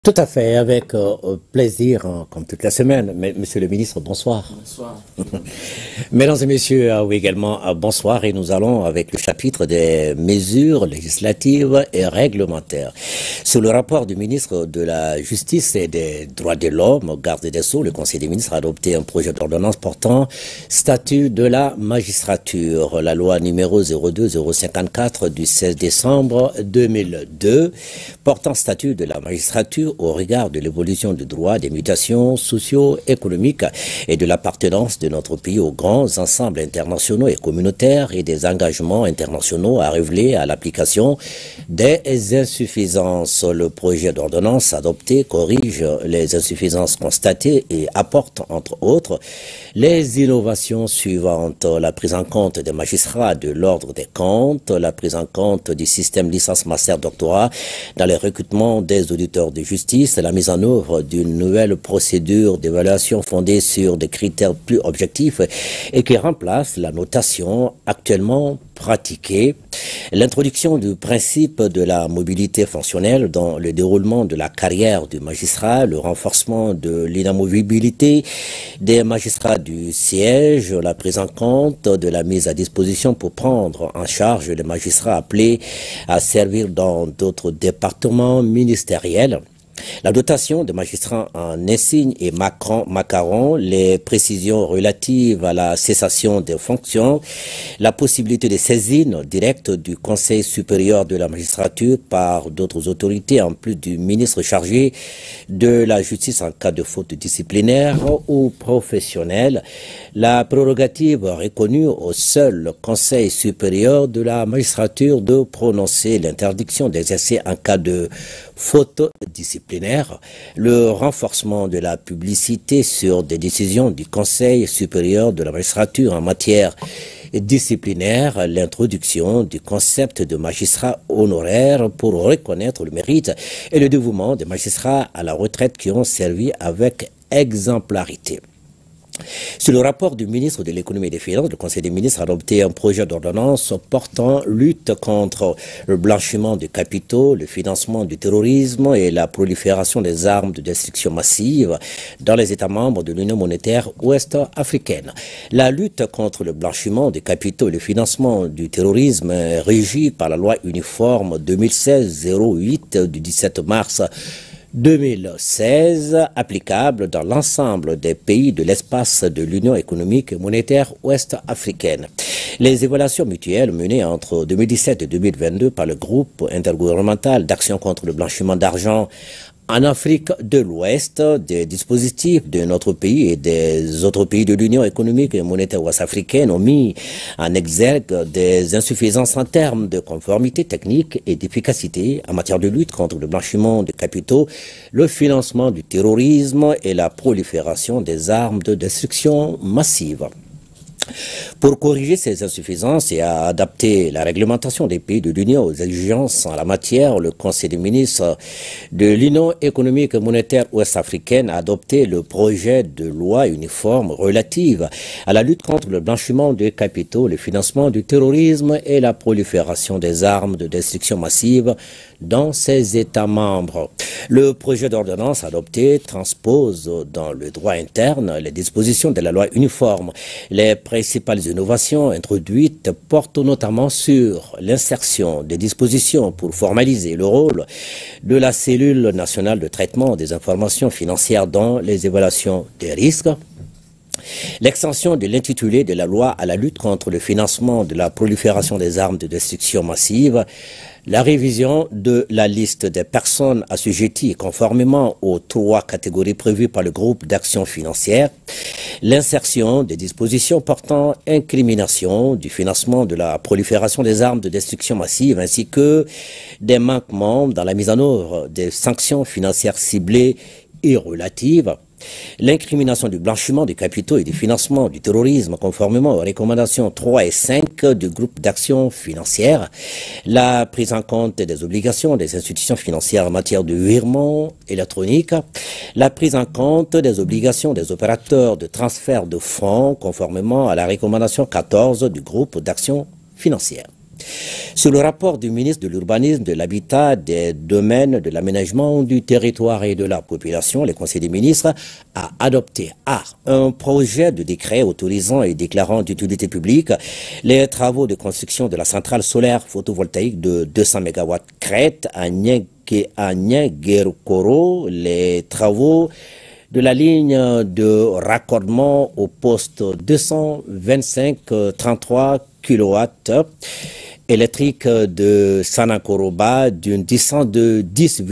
Tout à fait, avec plaisir, comme toute la semaine. Mais, Monsieur le ministre, bonsoir. Bonsoir. Mesdames et messieurs, oui également, bonsoir. Et nous allons avec le chapitre des mesures législatives et réglementaires. Sur le rapport du ministre de la Justice et des Droits de l'Homme, garde des Sceaux, le Conseil des ministres a adopté un projet d'ordonnance portant statut de la magistrature. La loi numéro 02-054 du 16 décembre 2002 portant statut de la magistrature au regard de l'évolution du droit, des mutations socio-économiques et de l'appartenance de notre pays aux grands ensembles internationaux et communautaires et des engagements internationaux à révéler à l'application des insuffisances. Le projet d'ordonnance adopté corrige les insuffisances constatées et apporte, entre autres, les innovations suivantes: la prise en compte des magistrats de l'ordre des comptes, la prise en compte du système licence master doctorat dans les recrutements des auditeurs de justice, la mise en œuvre d'une nouvelle procédure d'évaluation fondée sur des critères plus objectifs et qui remplace la notation actuellement pratiquée, l'introduction du principe de la mobilité fonctionnelle dans le déroulement de la carrière du magistrat, le renforcement de l'inamovibilité des magistrats du siège, la prise en compte de la mise à disposition pour prendre en charge les magistrats appelés à servir dans d'autres départements ministériels, la dotation de magistrats en insigne et macaron, les précisions relatives à la cessation des fonctions, la possibilité de saisine directe du Conseil supérieur de la magistrature par d'autres autorités en plus du ministre chargé de la justice en cas de faute disciplinaire ou professionnelle, la prérogative reconnue au seul Conseil supérieur de la magistrature de prononcer l'interdiction d'exercer en cas de faute disciplinaire, le renforcement de la publicité sur des décisions du Conseil supérieur de la magistrature en matière disciplinaire, l'introduction du concept de magistrat honoraire pour reconnaître le mérite et le dévouement des magistrats à la retraite qui ont servi avec exemplarité. Sur le rapport du ministre de l'économie et des finances, le Conseil des ministres a adopté un projet d'ordonnance portant lutte contre le blanchiment de capitaux, le financement du terrorisme et la prolifération des armes de destruction massive dans les États membres de l'Union monétaire ouest-africaine. La lutte contre le blanchiment de capitaux et le financement du terrorisme est régie par la loi uniforme 2016-08 du 17 mars 2016, applicable dans l'ensemble des pays de l'espace de l'Union économique et monétaire ouest-africaine. Les évaluations mutuelles menées entre 2017 et 2022 par le groupe intergouvernemental d'action contre le blanchiment d'argent en Afrique de l'Ouest, des dispositifs de notre pays et des autres pays de l'Union économique et monétaire ouest-africaine ont mis en exergue des insuffisances en termes de conformité technique et d'efficacité en matière de lutte contre le blanchiment de capitaux, le financement du terrorisme et la prolifération des armes de destruction massive. Pour corriger ces insuffisances et à adapter la réglementation des pays de l'Union aux exigences en la matière, le Conseil des ministres de l'Union économique et monétaire ouest-africaine a adopté le projet de loi uniforme relative à la lutte contre le blanchiment de capitaux, le financement du terrorisme et la prolifération des armes de destruction massive dans ses États membres. Le projet d'ordonnance adopté transpose dans le droit interne les dispositions de la loi uniforme. Les principales innovations introduites portent notamment sur l'insertion des dispositions pour formaliser le rôle de la cellule nationale de traitement des informations financières dans les évaluations des risques, l'extension de l'intitulé de la loi à la lutte contre le financement de la prolifération des armes de destruction massive, la révision de la liste des personnes assujetties conformément aux 3 catégories prévues par le groupe d'action financière, l'insertion des dispositions portant incrimination du financement de la prolifération des armes de destruction massive ainsi que des manquements dans la mise en œuvre des sanctions financières ciblées et relatives, l'incrimination du blanchiment des capitaux et du financement du terrorisme conformément aux recommandations 3 et 5 du groupe d'action financière, la prise en compte des obligations des institutions financières en matière de virement électronique, la prise en compte des obligations des opérateurs de transfert de fonds conformément à la recommandation 14 du groupe d'action financière. Sur le rapport du ministre de l'Urbanisme, de l'Habitat, des Domaines, de l'Aménagement du territoire et de la population, le Conseil des ministres a adopté un projet de décret autorisant et déclarant d'utilité publique les travaux de construction de la centrale solaire photovoltaïque de 200 MW crête à Nienguerkoro, les travaux de la ligne de raccordement au poste 225-33 kW électrique de Sanakoroba d'une distance de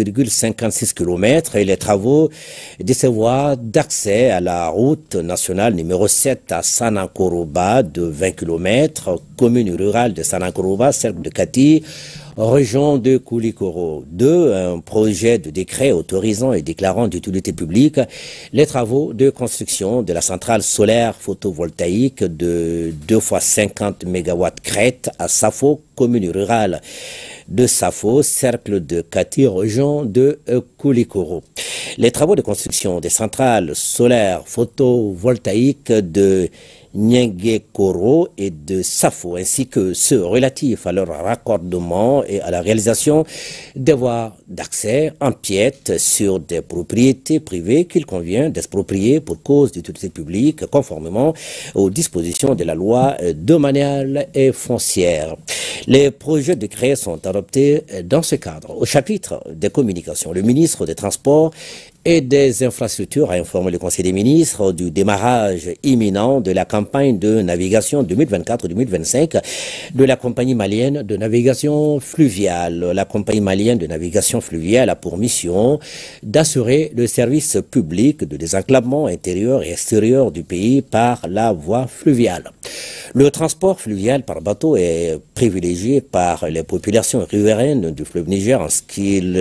10,56 km et les travaux de ces voies d'accès à la route nationale numéro 7 à Sanakoroba de 20 km, commune rurale de Sanakoroba, cercle de Kati, région de Koulikoro. 2. Un projet de décret autorisant et déclarant d'utilité publique les travaux de construction de la centrale solaire photovoltaïque de 2 fois 50 MW crête à Safo, commune rurale de Safo, cercle de Kati, région de Koulikoro. Les travaux de construction des centrales solaires photovoltaïques de Nienguerkoro et de Safo, ainsi que ceux relatifs à leur raccordement et à la réalisation des voies d'accès empiètent sur des propriétés privées qu'il convient d'exproprier pour cause d'utilité publique, conformément aux dispositions de la loi domaniale et foncière. Les projets de décret sont adoptés dans ce cadre. Au chapitre des communications, le ministre des Transports et des infrastructures a informé le Conseil des ministres du démarrage imminent de la campagne de navigation 2024-2025 de la compagnie malienne de navigation fluviale. La compagnie malienne de navigation fluviale a pour mission d'assurer le service public de désenclavement intérieur et extérieur du pays par la voie fluviale. Le transport fluvial par bateau est privilégié par les populations riveraines du fleuve Niger en ce qu'il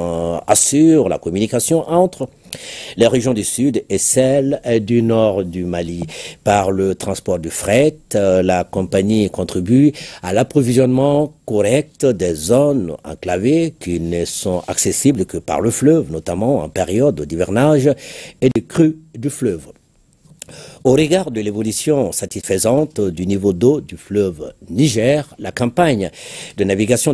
assure la communication entre les régions du sud et celles du nord du Mali. Par le transport du fret, la compagnie contribue à l'approvisionnement correct des zones enclavées qui ne sont accessibles que par le fleuve, notamment en période d'hivernage et de crue du fleuve. Au regard de l'évolution satisfaisante du niveau d'eau du fleuve Niger, la campagne de navigation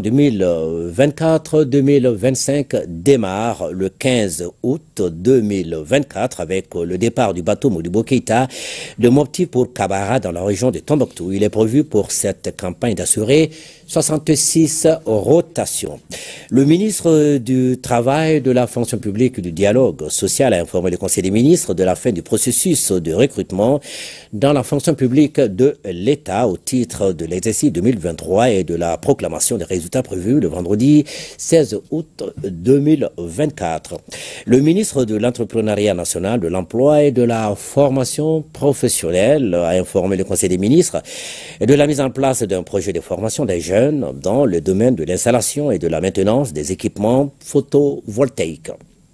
2024-2025 démarre le 15 août 2024 avec le départ du bateau Modibo Keïta de Mopti pour Kabara dans la région de Tombouctou. Il est prévu pour cette campagne d'assurer 66 rotations. Le ministre du Travail, de la fonction publique et du dialogue social a informé le Conseil des ministres de la fin du processus de recrutement dans la fonction publique de l'État au titre de l'exercice 2023 et de la proclamation des résultats prévus le vendredi 16 août 2024. Le ministre de l'Entrepreneuriat national, de l'Emploi et de la formation professionnelle a informé le Conseil des ministres de la mise en place d'un projet de formation des jeunes dans le domaine de l'installation et de la maintenance des équipements photovoltaïques.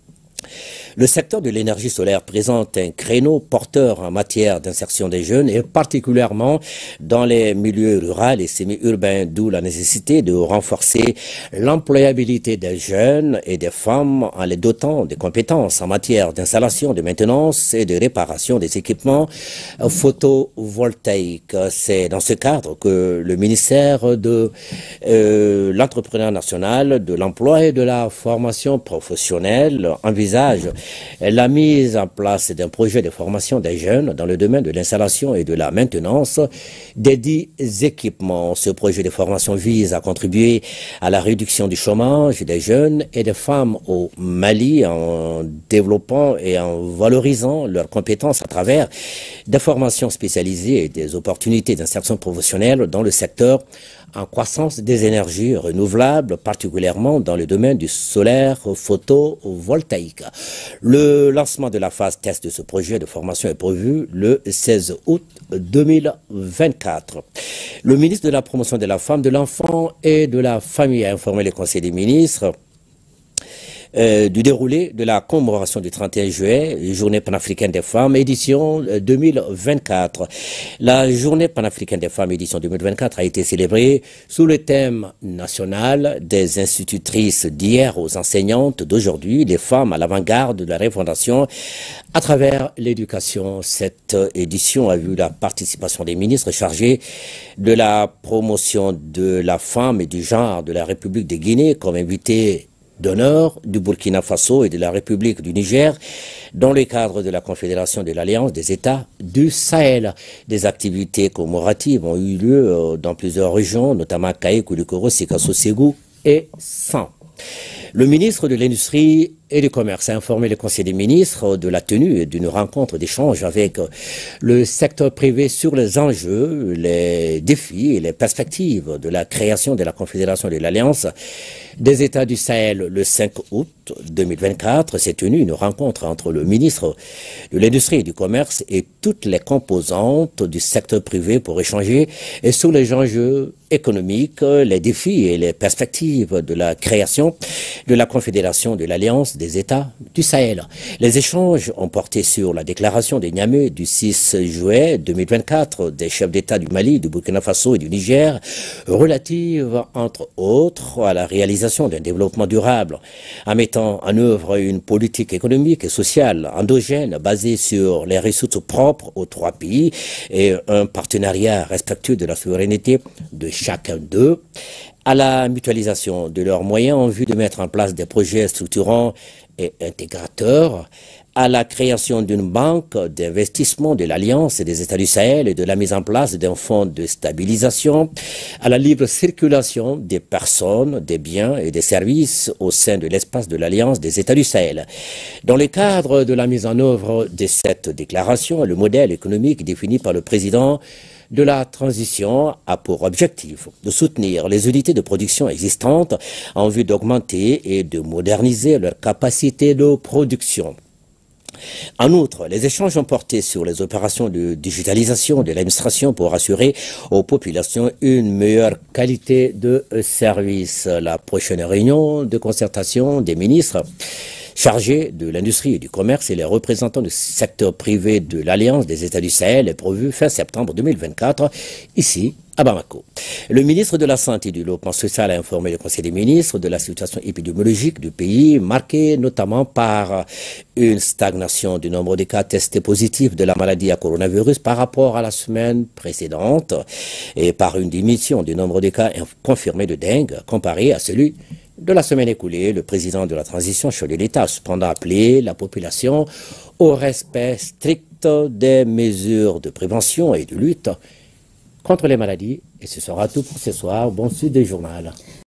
Le secteur de l'énergie solaire présente un créneau porteur en matière d'insertion des jeunes et particulièrement dans les milieux ruraux et semi-urbains, d'où la nécessité de renforcer l'employabilité des jeunes et des femmes en les dotant de compétences en matière d'installation, de maintenance et de réparation des équipements photovoltaïques. C'est dans ce cadre que le ministère de l'Entrepreneuriat national, de l'Emploi et de la formation professionnelle envisage la mise en place d'un projet de formation des jeunes dans le domaine de l'installation et de la maintenance des dits équipements. Ce projet de formation vise à contribuer à la réduction du chômage des jeunes et des femmes au Mali en développant et en valorisant leurs compétences à travers des formations spécialisées et des opportunités d'insertion professionnelle dans le secteur en croissance des énergies renouvelables, particulièrement dans le domaine du solaire photovoltaïque. Le lancement de la phase test de ce projet de formation est prévu le 16 août 2024. Le ministre de la Promotion de la Femme, de l'Enfant et de la Famille a informé le Conseil des ministres du déroulé de la commémoration du 31 juillet, Journée panafricaine des femmes, édition 2024. La Journée panafricaine des femmes, édition 2024, a été célébrée sous le thème national des institutrices d'hier aux enseignantes d'aujourd'hui, les femmes à l'avant-garde de la refondation à travers l'éducation. Cette édition a vu la participation des ministres chargés de la promotion de la femme et du genre de la République de Guinée comme invités d'honneur du Burkina Faso et de la République du Niger dans le cadre de la Confédération de l'Alliance des États du Sahel. Des activités commémoratives ont eu lieu dans plusieurs régions, notamment Kaye, Koulikoro, Sikasso, Ségou et San. Le ministre de l'Industrie et du Commerce a informé le Conseil des ministres de la tenue d'une rencontre d'échange avec le secteur privé sur les enjeux, les défis et les perspectives de la création de la Confédération de l'Alliance des États du Sahel. Le 5 août 2024 s'est tenue une rencontre entre le ministre de l'Industrie et du Commerce et toutes les composantes du secteur privé pour échanger sur les enjeux économiques, les défis et les perspectives de la création de la Confédération de l'Alliance des États du Sahel. Les échanges ont porté sur la déclaration de Niamey du 6 juillet 2024 des chefs d'État du Mali, du Burkina Faso et du Niger, relative, entre autres, à la réalisation d'un développement durable, en mettant en œuvre une politique économique et sociale endogène basée sur les ressources propres aux trois pays et un partenariat respectueux de la souveraineté de chacun d'eux, à la mutualisation de leurs moyens en vue de mettre en place des projets structurants et intégrateurs, à la création d'une banque d'investissement de l'Alliance des États du Sahel et de la mise en place d'un fonds de stabilisation, à la libre circulation des personnes, des biens et des services au sein de l'espace de l'Alliance des États du Sahel. Dans le cadre de la mise en œuvre de cette déclaration, le modèle économique défini par le président de la transition a pour objectif de soutenir les unités de production existantes en vue d'augmenter et de moderniser leur capacité de production. En outre, les échanges ont porté sur les opérations de digitalisation de l'administration pour assurer aux populations une meilleure qualité de service. La prochaine réunion de concertation des ministres chargés de l'industrie et du commerce et les représentants du secteur privé de l'Alliance des États du Sahel est prévue fin septembre 2024, ici à Bamako. Le ministre de la Santé et du Développement social a informé le Conseil des ministres de la situation épidémiologique du pays, marquée notamment par une stagnation du nombre de cas testés positifs de la maladie à coronavirus par rapport à la semaine précédente et par une diminution du nombre de cas confirmés de dengue comparé à celui de la semaine écoulée. Le président de la transition, chef de l'État, a cependant appelé la population au respect strict des mesures de prévention et de lutte contre les maladies. Et ce sera tout pour ce soir. Bon suite des journal.